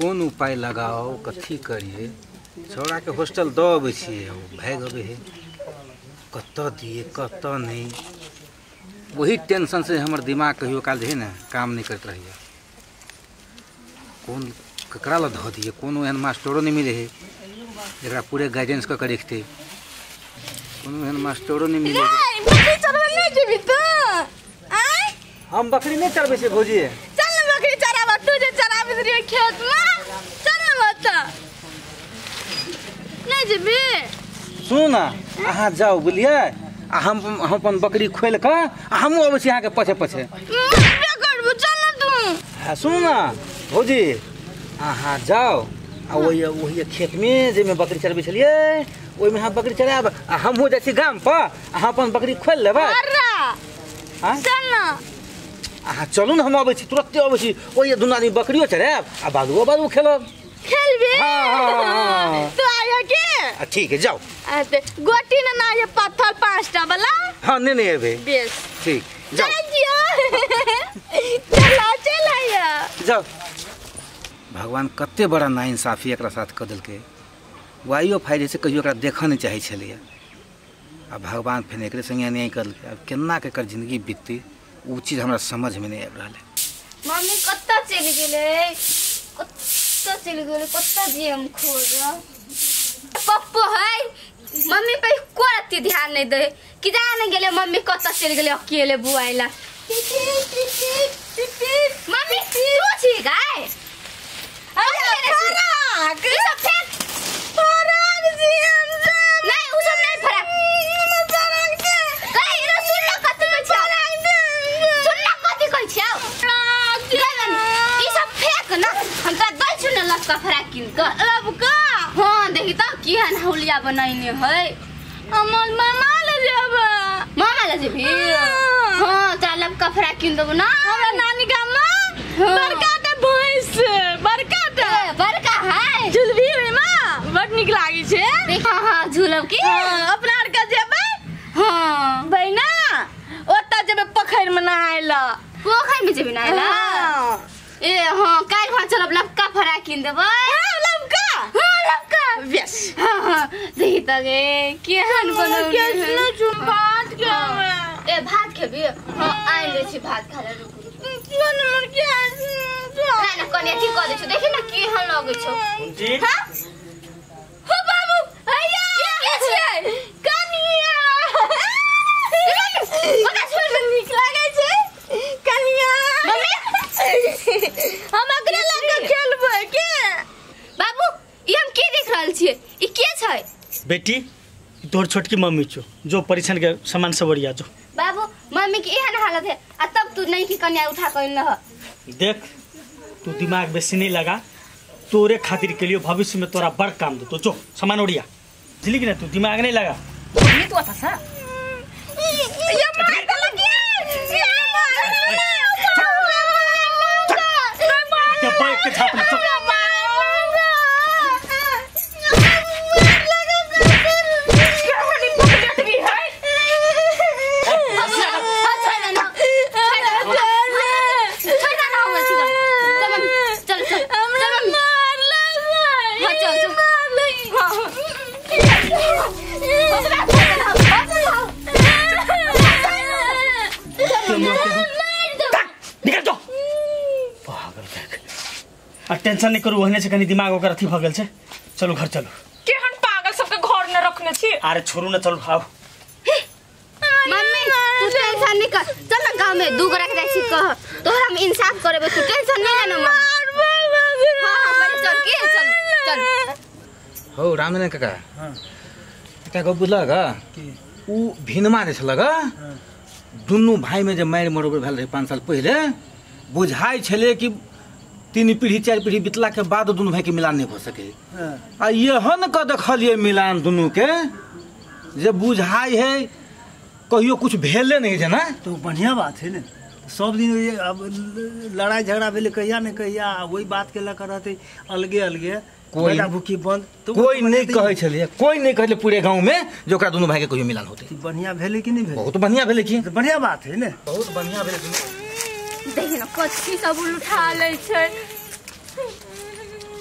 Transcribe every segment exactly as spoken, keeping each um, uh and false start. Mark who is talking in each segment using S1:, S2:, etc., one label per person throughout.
S1: कौन उपाय लगाओ कथी करिए छौड़ा के हॉस्टल दो अबै छिए भाग अबे है कत दिए कत नहीं वही टेंशन से हमर दिमाग कहियो काल जे है ना काम नहीं करत रहिए कौन ककरा ला धो दिए कोनो एहन मास्टरो नहीं मिले है जरा पूरे गाइडेंस क के रखते कोनो एहन मास्टरो नहीं मिले
S2: बकरी चरवा नहीं जेबी तो आय
S1: हम बकरी नहीं चरबे से भौजी
S2: चल ना बकरी चरावा तू जे चराबे रे खेत में चल ना मत नहीं जेबी
S1: सुन ना अहाँ जाओ बुलिए हम हम अपन बकरी खोल के हम अबै छी अहाँ के पछे पछे
S2: क्या करबो चल ना तू
S1: हां सुन ना भौजी अहाँ जाओ आ वही वही खेत में जे में बकरी चरबे छलिए ओइ में हम बकरी चराब आ हम हो जाय छी गाम पर अहाँ अपन बकरी खोल लेबै
S2: अरे
S1: हां
S2: चल ना
S1: अहाँ चलू ना हम अबै छी तुरंत अबै छी ओइ दुना दिन बकरियो चराब आ बादुओ बादू खेलब
S2: खेलबे
S1: हां हां
S2: तू आया के
S1: ठीक है जाओ
S2: आते गोटी ना ना ये पत्थर पांचटा वाला
S1: हां नहीं नहीं अबे
S2: बेस
S1: ठीक जाओ
S2: चला चला या
S1: जाओ भगवान कते बड़ा नाइंसाफी एकरा साथ क देलके वाइयो फाइल से कहियो एकरा देख नहीं चाहे छलिए आ भगवान फिर एकरे संगे नहीं करलके अब केना के कर जिंदगी बीतती उ चीज हमरा समझ में नहीं आब रहले
S2: मम्मी कत्ता चली गेले कत्ता चली गेले कत्ता जीएम खोज पप्पू है मम्मी पे कोई ध्यान नहीं दे कि जाने गेले मम्मी कत्ता चली गेले अकेले बुआइला मम्मी तू छी गाय अरे फराक ये सब फेंक फराक जीएम नहीं उ सब नहीं फराक फराक के गई रे सुन ना कत्ते कह छ सुन ना कत्ते कह छ ई सब फेंक ना हम त दई छु ना लटका फराक किन क अब का हां देखि त की हन हौलिया बनाइने है हमर मामा ले जेब मामा ले जेबी हां त लटका फराक किन दबो ना हमरा नानी गाम में बड़का त भैंस बड़का त बड़का है झुलबी में मां बड निक लागी छे हां हां झुलब की हां अपना आर का जेबै हां बहिना ओता जेबै पोखर में नहाइला पोखर में जेबै नहाइला हां ए हां काल भां चलब लपका फरा किन देबै हां लपका हां लपका यस हां हां देखि त गे केहन बनो केसनो चुन भात के ए भात खेबी हां आइ ले छी भात खाले रुक कोन मोर के ना ना कने ठीक क दे छु देखि न केहन लगै छौ जी हां हो बाबू हैया के छियै कनिया ओता छोड़ में निक लागै छै कनिया मम्मी हम अगले लगा खेलबै के बाबू ई हम की देख रहल छियै ई के छै
S3: बेटी तोर छोटकी मम्मी छो जो परीक्षण के सामान सब बढ़िया जो
S2: बाबू मम्मी की एहन हालत है आ तब तू नहीं की कन्या उठा कर न
S3: देख तू दिमाग बेसी नहीं लगा तोरे खातिर के लिए भविष्य में तोरा बड़ काम दो तो जो सामान ओढ़िया बुझली कि ना तू दिमाग नहीं लगा
S2: ये तो आता सा ये मार के लगी ये
S3: क्या बैठ के छाप में टेंशन नहीं करू होने से कनी दिमाग ओकर अथी भ गेल छै चलो घर चलो
S4: केहन पागल सबके घर में रखने छी
S3: अरे छोड़ू ना चलो आओ
S2: मम्मी तू टेंशन नहीं कर चल ना गांव में दू गोरा के छी कह तोहरा हम इंसाफ करबे तू टेंशन नहीं लेना हां हां बड़ी चल के चल चल
S1: हो रामने काका हां का को बुझलगा की उ भिनमा जे छलगा दुनु भाई में जे मार मरोबर भेल रहे पाँच साल पहले बुझाई छले कि तीन पीढ़ी चार पीढ़ी बितला के बाद दोनों भाई के मिलान नहीं हो सके आ यहन क देखलिए मिलान दोनों के जे बुझाई है कहियो कुछ भेले नहीं जना
S5: तो बढ़िया बात है ना सब दिन ये अब लड़ाई झगड़ा भेले कहिया न कहिया वही बात के लकर रहते अलगे अलगे
S1: कोई
S5: भूखी बंद
S1: तो कोई नहीं कहे छलिए कोई नहीं कहले पूरे गांव में जो ओकरा दोनों भाई के कहियो मिलान होते
S5: बढ़िया भेले कि नहीं भेले
S1: बहुत बढ़िया भेले की
S5: तो बढ़िया बात है ना
S1: बहुत बढ़िया भेले
S2: देखि न कच्ची सब उठा ले छै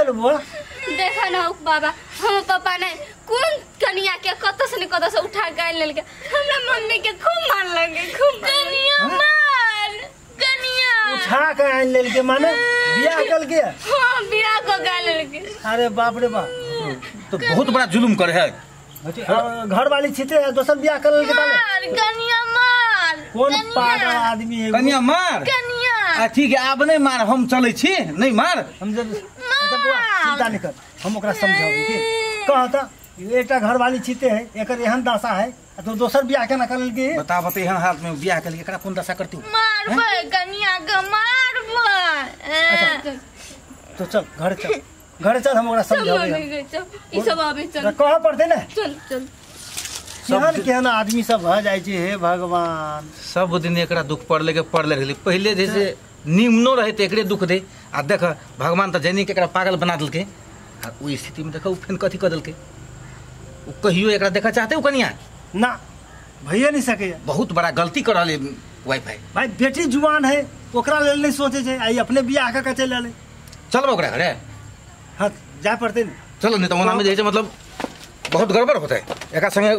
S5: भेल बुआ
S2: देखा ना बाबा हम पापा ने कौन कनिया के कत से कत से उठा के ले के हमरा मम्मी के खूब मार लगे खूब कनिया मार कनिया
S5: उठा के आन लेल के माने बियाह कल के
S2: हां बियाह को गाल लगे।
S5: अरे बाप रे बाप
S1: तो बहुत बड़ा जुलुम करे है।
S5: घर वाली छीते है दोसर बियाह कर के
S2: मार कनिया मार
S5: कौन पागल आदमी है
S1: कनिया मार
S2: कनिया
S1: आ ठीक है अब नहीं मार हम चले छी नहीं मार
S5: हम जब अच्छा बुआ चिंता नहीं कर हम ओकरा समझाबे के कहता एकटा घर वाली छीते है एकर एहन दशा है तो दोसर बियाह केना कर लेल के
S1: बता बते एहन हाथ में बियाह के लिए एकरा कोन दशा करती
S2: मार बे कनिया के मार बे
S5: तो चल घर चल घर चल हम ओकरा समझाबे
S2: ई सब आबे चल
S5: कह पड़ते ना
S2: चल चल
S5: केहन केहन आदमी सब भ जाय छै हे भगवान
S1: सब दिन एकरा दुख पड़ले के पड़ले रहले पहले जैसे निम्नो रहे त एकरे दुख दे आ देख भगवान त जैनी के एकरा पागल बना देलके आ ओ स्थिति में देखो फेन कथी कर देलके ओ कहियो एकरा देखा चाहते हो कनिया
S5: ना भइए नहीं सके
S1: बहुत बड़ा गलती कर रहले वाईफाई
S5: भाई बेटी जुआन है ओकरा लेल नहीं सोचे छै आई अपने बियाह के चल ले
S1: चल ओकरा घरे
S5: हां जा पड़ते न
S1: चलो नहीं तो ओना में जे मतलब बहुत गड़बड़ होता है एका संगे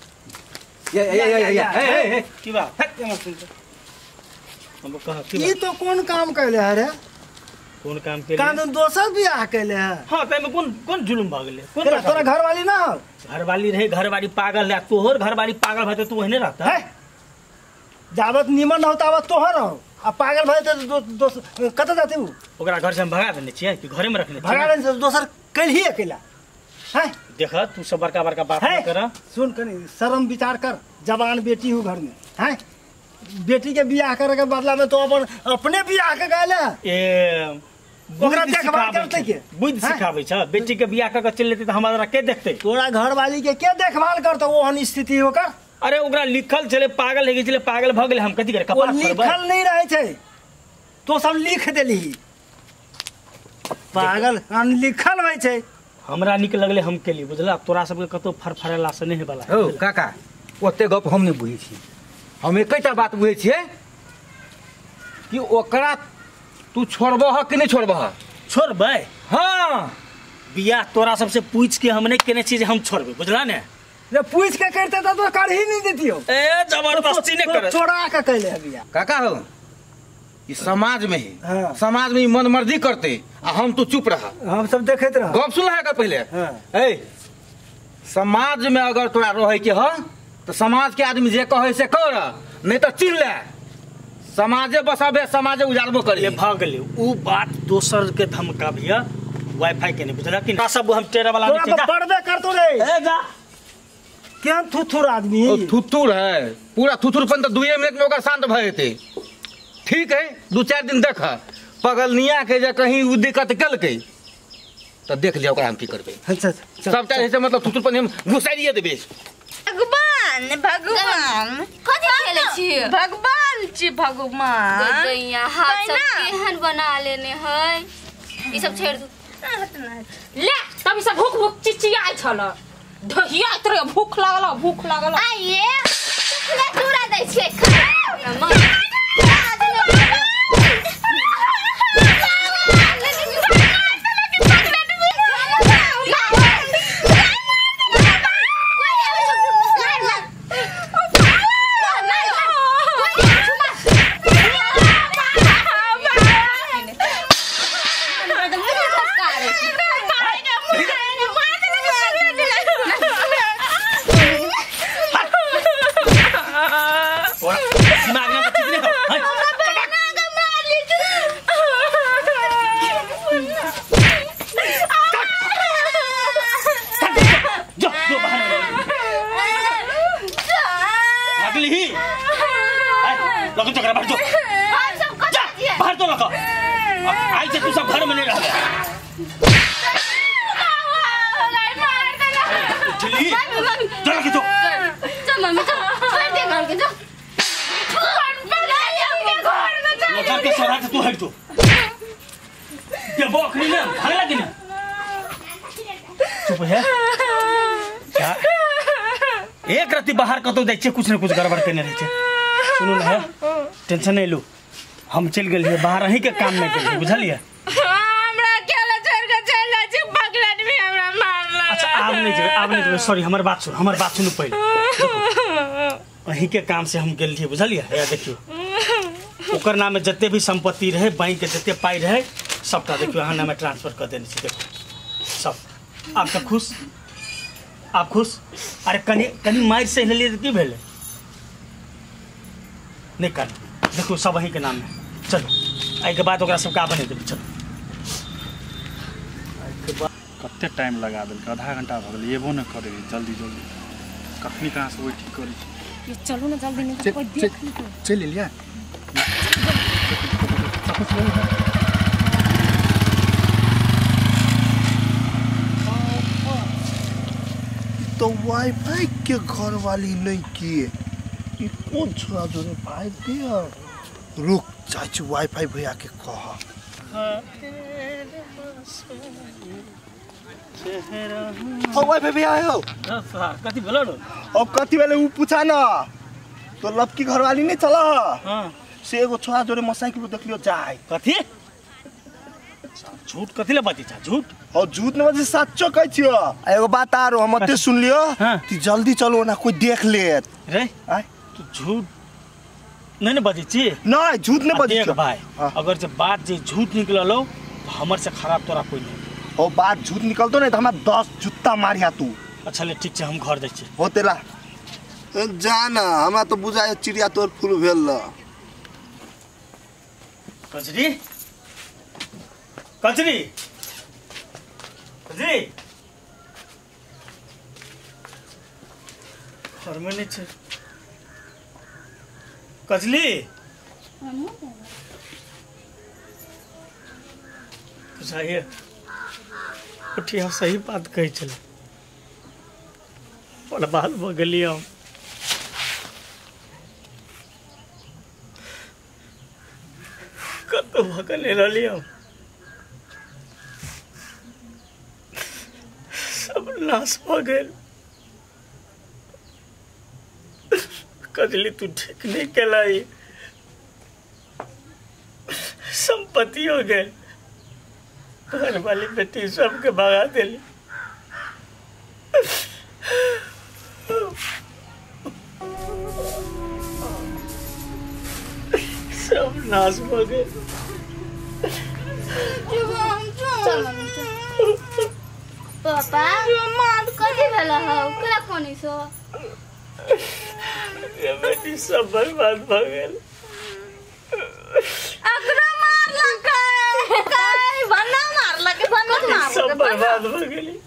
S1: ये ये ये ये ए ए
S3: की बात है सुन हम कह की
S5: ई तो कौन काम कैले है रे
S3: कौन काम के
S5: कान दोसर बियाह कैले है
S3: हां तै में कौन कौन जुलुम भ गेले कौन
S5: तोरा तोरा घर वाली ना हो
S3: घरवाली रहे घरवाली पागल है तोहर घरवाली पागल भते तू वहने रहता
S5: है जावत निमन न होता आवत तोहर हो आ पागल भए त दो दोस कत जाते हु
S3: ओकरा घर से हम भगा देने छियै कि घरे में रखने छियै
S5: भगा से दोसर कैल ही अकेला है
S3: देख तू सब बड़का बड़का बात
S5: है
S3: न कर
S5: सुन कनी शर्म विचार कर जवान बेटी हूँ घर में है बेटी के बियाह करे के बदला में तो अपन अपने बियाह के गले
S3: ए
S5: ओकरा देखभाल करते के
S3: बुद्धि सिखाबै छ बेटी के बियाह क के चल लेते त हमरा के देखते
S5: तोरा घर वाली के के देखभाल करतो ओहन स्थिति होकर
S3: अरे ओकरा लिखल चले पागल हे गेले पागल भ गेले हम कथि करे
S5: वो
S3: कपास पर
S5: लिखल नहीं रहे छै तो सब लिख देली पागल अनलिखल होय छै
S3: हमरा निक लगले हम के लिए बुझला तोरा सब के कतो फरफरेला से नहीं वाला
S1: ओ काका ओते गप हम नहीं बुझे छी हम एकटा बात बुझे छिए कि ओकरा तू छोड़बह कि नहीं छोड़बह
S3: छोड़बै
S1: हां
S3: बियाह तोरा सबसे पूछ के हम नहीं केने छी जे हम छोड़बै बुझला ने
S5: जे पूछ के करते त तो कर ही नहीं देतियो
S3: ए जबरदस्ती नहीं करे
S5: छोड़ा के कैले है बियाह
S1: काका हो ये समाज में ही
S5: हाँ।
S1: समाज में मन मर्जी करते आ हम तो चुप रहा
S5: हम सब देखत रह
S1: गप सुन है पहले
S5: हाँ।
S1: ए समाज में अगर तोरा रहे के ह तो समाज के आदमी जे कहे से कर नहीं तो चिन ले समाजे बसाबे समाजे उजाड़बो
S3: ये
S1: करिए
S3: भाग ले उ बात दोसर के धमका भैया वाईफाई के नहीं बुझला कि ना सब हम टेरा वाला
S5: तोरा
S3: नहीं
S5: तो पढ़बे करतो रे
S3: ए जा
S5: केहन थुथुर आदमी है
S1: ओ थुथुर है पूरा थुथुरपन तो दुए मिनट में ओकर शांत भ जेते ठीक है दो चार दिन देख पगलनिया के जे कहीं उ दिक्कत कलके तो देख लिया ओकरा हम की करबे
S5: अच्छा
S1: सबटा ऐसे मतलब थुथुरपन हम घुसाइए देबे
S2: भगवान भगवान कथि खेले छी
S4: भगवान छी भगवान
S2: गैया हाथ सब केहन बना लेने है ई सब छेड़ दू
S4: ले तभी से भूख भूख चिचियाई छल ढहिया तोरे भूख लागल भूख लागल
S2: आइए ले चूरा दै छियै खा
S3: तू हट जो ये बकरी ना भाग लगी ना चुप है क्या एक राती बाहर कतो जाय छे कुछ न कुछ गड़बड़ करने रहे छे सुनो ना टेंशन नहीं लो हम चल गेल बाहर रही के काम नहीं कर बुझलिए
S4: हमरा अकेला छोड़ के चल
S3: नहीं जेबे अब नहीं जेबे सॉरी हमर बात सुन हमर बात सुन पहले अही के काम से हम गेल रहिए बुझलिए या देखियो ओकर नाम में जते भी संपत्ति रहे बैंक के जते पाई रहे सबटा देखियो अहाँ नाम में ट्रांसफर कर देने छी देखो सब आप सब खुश आप खुश अरे कनी कनी मार से लेलिए तो की भेले नहीं कर देखो सब अही के नाम में चलो आई के बाद ओकरा सब का बने देबे चलो
S6: कते टाइम लगा दिल आधा घंटा भ गेल एबो न करे जल्दी जल्दी कखनी कहाँ से वही ठीक करी
S4: ये चलो ना जल्दी नहीं कोई देख ली
S6: चल लिया
S7: तो वाईफाई के घर वाली नहीं किए ये कौन छोरा जो ने भाई दे रुक चाची वाईफाई भैया के कहा ओ वाईफाई भैया आयो
S3: कथी बोलो
S7: अब कथी वाले उ पूछा ना तो लपकी घर वाली नहीं चला
S3: हां
S7: से एगो छोरा जोरे मोटरसाइकिल पे देखलियो जाए
S3: कथी झूठ कथी ले बाती छा झूठ
S7: और झूठ न बजे सच्चो कहै छियो एगो बात आ रो हम ते सुन लियो
S3: हाँ।
S7: ती जल्दी चलो ना कोई देख लेत
S3: रे
S7: आय
S3: तू झूठ नहीं न बाजी छी
S7: नहीं झूठ नहीं बजी
S3: देख भाई
S7: हाँ।
S3: अगर जब बात जे झूठ निकललो तो हमर से खराब तोरा कोई नहीं
S7: ओ बात झूठ निकलतो नहीं तो हमरा दस जुत्ता मारिया तू
S3: अच्छा ले ठीक छै हम घर जाइ छी
S7: हो तेला जाना हमरा तो बुझाय चिड़िया तोर फूल भेल ल
S3: कचरी कचरी कचरी घर में नहीं छै कचली बुझाइए उठिया सही बात कही चल बर्बाद भ गेलिए हम कतौ भगले रहलिए हम सब नाश भ गेल कजली तू ठीक नहीं केलाई संपत्ति हो गए घर वाली बेटी सबके भगा दिली सब नाश हो गए
S2: पापा कथी भेला हो कला कोनी सो
S3: ये बेटी सब बर्बाद भ गेल
S4: अकरा मार लगे काय बना मार लगे बना मार
S3: सब बर्बाद भ गेली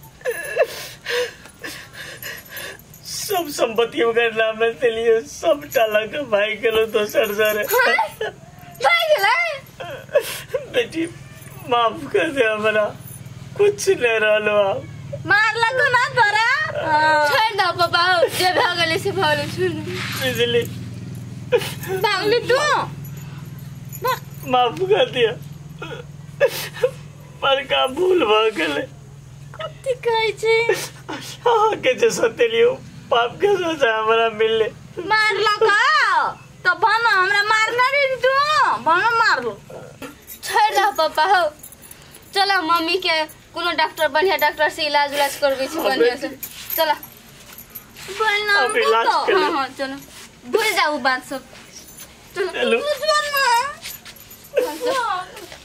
S3: सब संपत्ति वगैरह नाम में चलिए सब टाला का भाई गेलो दोसर सर
S4: भाई गेलै
S3: बेटी माफ कर दे हमरा कुछ नहीं रहलो आप
S4: मार लगो ना तोरा
S2: छोड़ दो पापा जे भगले से भगले छोड़
S3: बिजली
S4: भागली तू
S3: माफ कर दिया पर का भूल भ गेले
S4: कथी कहै छी
S3: हाँ के जे सतेलियो पाप के सजा हमरा मिलले
S4: मार लगा तो बना हमरा मारना रे तू बना मार लो
S2: छोड़ दो पापा हो चलो मम्मी के कोनो डॉक्टर बढ़िया डॉक्टर से इलाज उलाज करबे छी बढ़िया से चलो
S4: बना
S3: अब इलाज
S2: तो
S3: कर ले।
S2: हां हां चलो भूल जाओ बात सब चलो
S3: चलो
S4: बना